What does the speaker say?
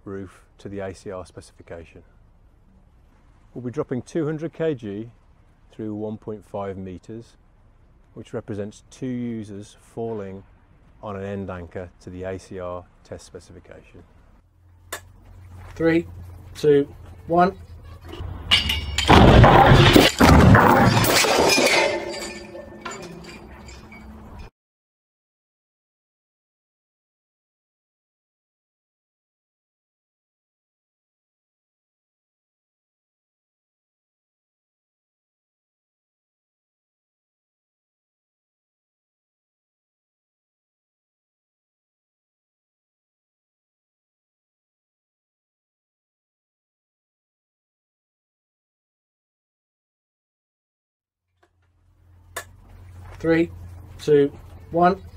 roof to the ACR specification. We'll be dropping 200 kg through 1.5 meters, which represents 2 users falling on an end anchor to the ACR test specification. 3, 2, 1. Three, two, one.